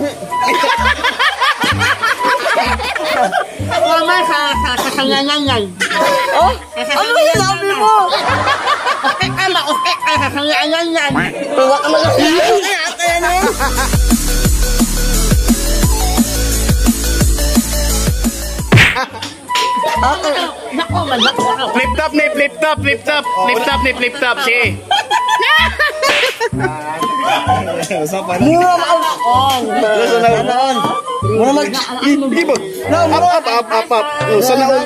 Mama sa kasanganan. Oh? Ano ba sinabi mo? Okay ka sa kasanganan. Tuwa ka mag-asinabi. Kaya na yun. Flip top ni, flip top, flip top. Flip top ni, flip top. Sige. Mura mag-on. Mura Ibo. Up. Sana all.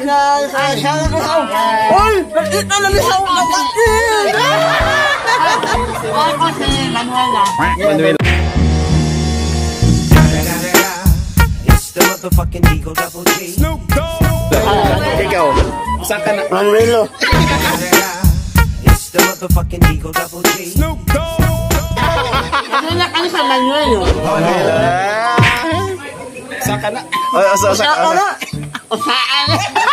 Uy! Nakita na misaw ka bakit? Ako si Manuela. Manuel. It's the motherfucking Eagle Double G. Snoop Dogg. Ikaw. Saan ka na? Manuelo. It's the motherfucking Eagle Double G. Snoop Dogg. Manuela ka sa Manuelo. Saan ka na? Saan ka na? Usaan.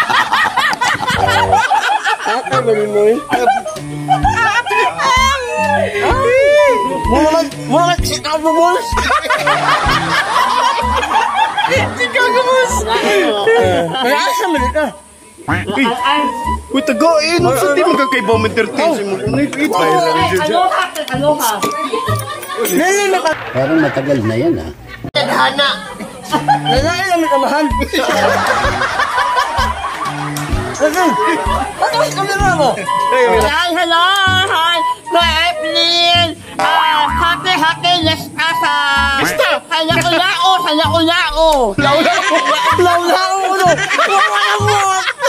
Ate, bali mo eh. Mura mag-Chicago Bulls. Chicago Bulls. Nag-aasa mo dito. Uy, tagain. Saan di magkakaibaw mo 13? Aloha. Parang matagal na yan, ah. Tadhana. Lalaki lang may kamahan. Ano ang kamera mo? Hello. Hi. Good evening. Happy Leskasa. Halao. Laulao ulo. Wala mo.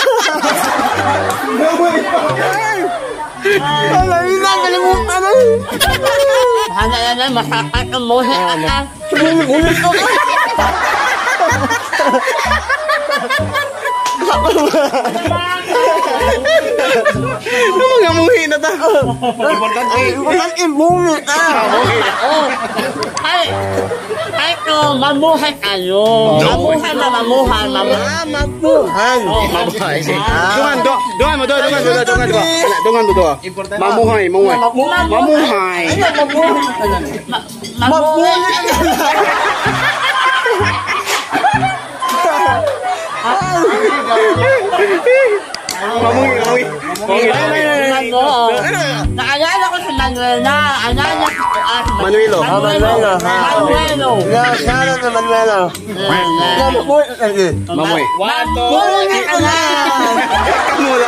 Kalimutan na. Hala na, masakat ang muhi ka. Sumulit ko ka. Ano mga muhi na ta? Importante imulit ka. Ay, mamuhay kayo. Mamuhay. Mamuhan. Mabuhay. Dungan mo. Mamuhay. Mamuhay. Mamuhay. Mamuhay. Naalala ko si Manuela. Manuelo. Manuelo. Sana na Manuela. Mamuhay. Mamuhay ka na. Kamula.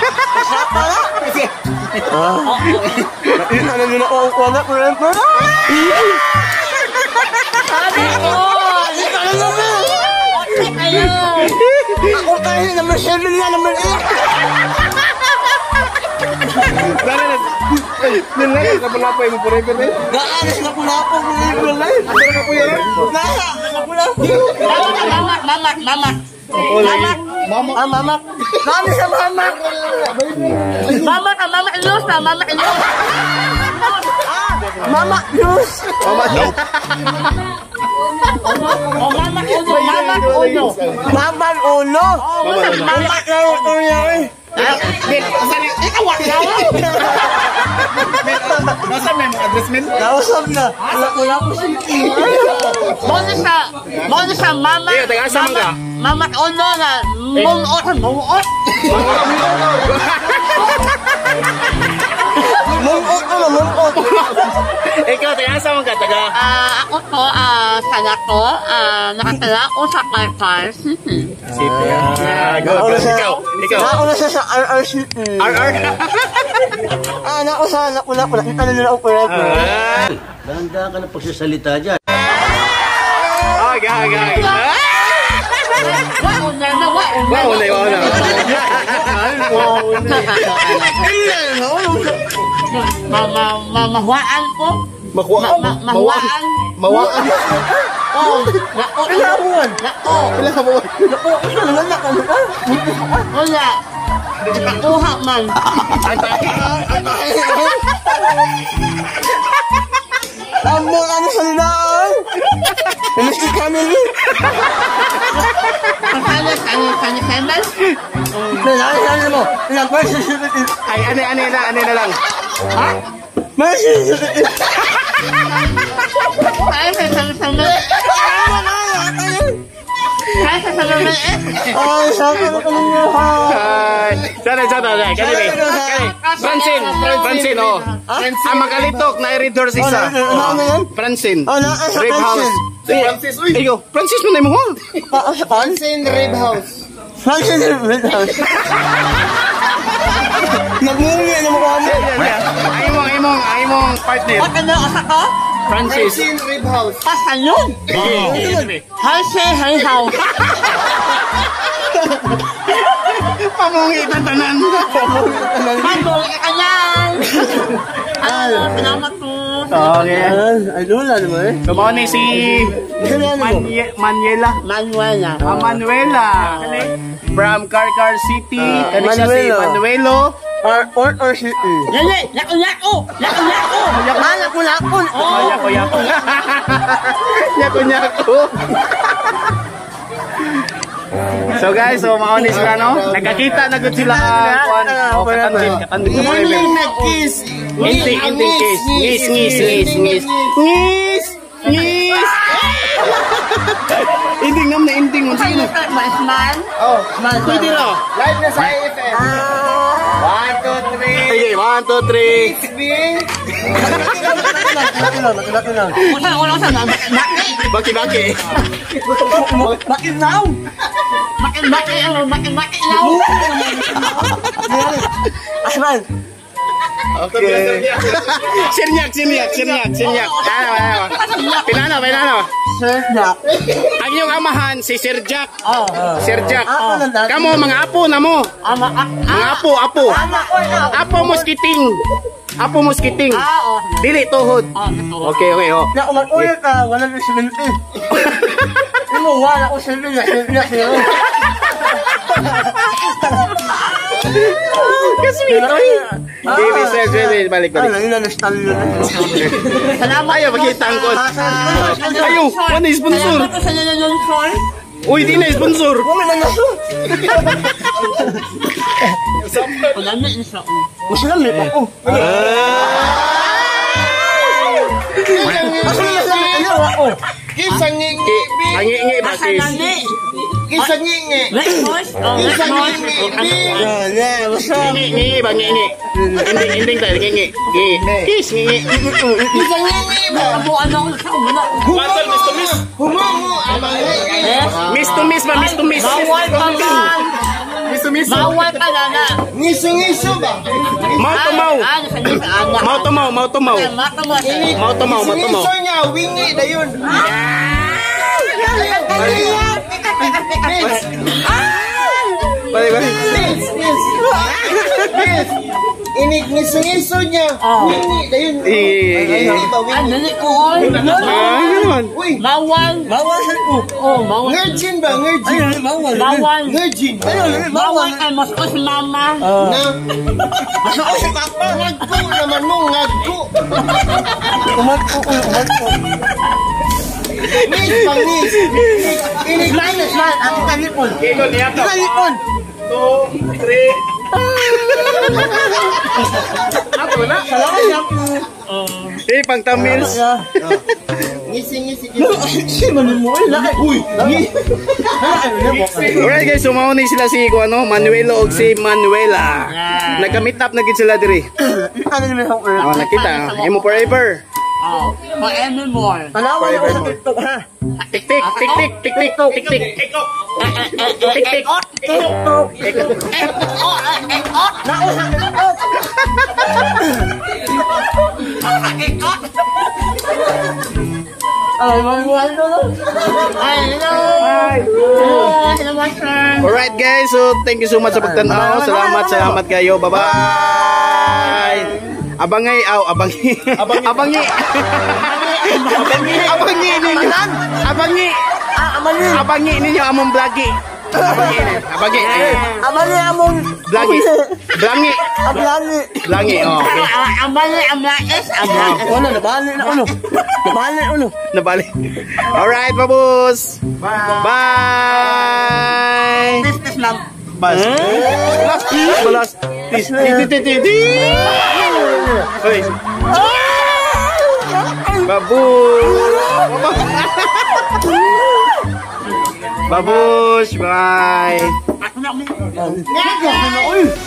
Ano nyo na wala ko rin po? Sabi ko. Ako tayo naman 7 na naman eh. Napalapay mo forever eh. Gaanas na pula ako. Ano ka po yan? Nasa, napula ako. Mama. Mama. Nami sa mama. Mama Luz. Mama Luz. Mama Uno. Mama Uno. Nasaan na yung address min? Nausap na. Wala ko siya. Muna sa mama. Iya, taga-asa man ka? Mama Uno na mumuot. Mungkot. Ikaw, taga-asa man ka? Taga? Ako to, sana ko, nakatala ko sa Carcar City. City. Good. Ikaw. Ako na siya sa RRCT. RR? Ako sa anak ko na. Nakita na nila ako forever. Dahan-dahan ka na pagsasalita dyan. Agay. Wauna. Mamahwaan ko. Mahwaan. Oh, Ilabuan. Wala. Nakuha man. Amo ano sa linaan? Namiski kami ni. Nalala mo. Ilang versus Ay, ane na lang. Ha? versus Ay, Ay, sabi ko ninyo ha. Sana. Kanini. Francine, oh. Ang magalitok na i-reader si isa. Ano yan? Francine. Oh, na sa Rib house. Francis. Iyo, Francis mo na mo. Francine Rib House. Francine Rib House. Nagmumuli na mo kami. Ay mong partner. Ano asa ko? Francis. Rib House. Pasan yun. Halsey Hay House. Pamungi tatanan. Pagol ka yan. Salamat po. Okay. Ay, lula naman eh. Kumao ni si Manuela. Manuela. Manuela. From Carcar City. Kani siya si Manuelo. Manuelo. Or city. Lali, lako. Lakon. Yako. Yako. So guys, so mauni sila no. Nagkakita na gud sila kuan. Katandin ko forever. Kiss. Inting kiss. Ngis. Inting nam na inting mo sino. Smile. Oh, Pwede no. live na sa AFM. 1, 2, 3. Sige, 1 2 3. Wala sa Baki. Bakit now? Maki now. Asman. Okay. Sirnyak. Ano. Pinano. Sir Jack. Ang iyong amahan si Sir Jack. Oh. Sir Jack. Ako lang dati. Kamo mga apo na mo. Mga apo. Apo muskiting. Oh. Dili tuhod. Okay, oh. Na ulit ka, wala na siminti. Wala ko siminti na siya. Kasi Baby, sir, balik. Ay, na-stall yun. Salamat. Ayaw, makita ang kon. Ayaw, ano yung sponsor? Salamat sa sponsor. Uy, di na yung sponsor. Wala na naso. Wala na isa. Gusto na may pako. Asa na sa mga ako? Isang ngingi. Angi ba, sis? Isang ngingi. Let's voice. Isang ngingi. Ngi ba, ngi. Ending tayo, ngi. Kiss, ngi. Isang ngingi ba? Abo ano sa una. Humango. Miss to miss. Bawal pa man. Miss to miss. Bawal pa na. Ngiso-ngiso ba? Mau to mau. Mau to mau. Ngiso niya, wingi na yun. Balik. Inig ngiso-ngiso niya, wingi na yun. Wingi ba, wingi? Ano ni ko? Ganun. Uy, Bawal. Bawal sa ko. Oh, bawal. virgin ba? Virgin. Bawal. Bawal. Virgin. Bawal ay mas ko si mama. Na, masako si papa. Ngagko naman mo, ngagko. Umat ko. Nis, pang nis. Inig Smile. Ako kanipon. Ikaw niya to. Kanipon. 2, 3. Ako na. Salamat. Pang Tamils. ngisi-ngisi. Si Manuel. Uy. Alright guys, sumauni sila si Manuelo o si Manuela. Nagka-meet up na gid sila diri. Ano naman ako? Nakita, imo forever. Oh, forevermore. Palawan ako sa TikTok ha. Tik. Nako sa TikTok. Ay, Manuel no. Hello. Hello, my friend. Alright guys, so thank you so much sa pagtanaw. Salamat kayo. Bye-bye. Abangi. Abangi ninyo among vlogi. Abangi. Amali among Blangi. Ablangi. Oh. Amlaes. Ano nabali na uno. Nabalik. Alright, babus. Bye. Business lang. Balas. Hoy. Babu. Babush, bye. Ako na, uy.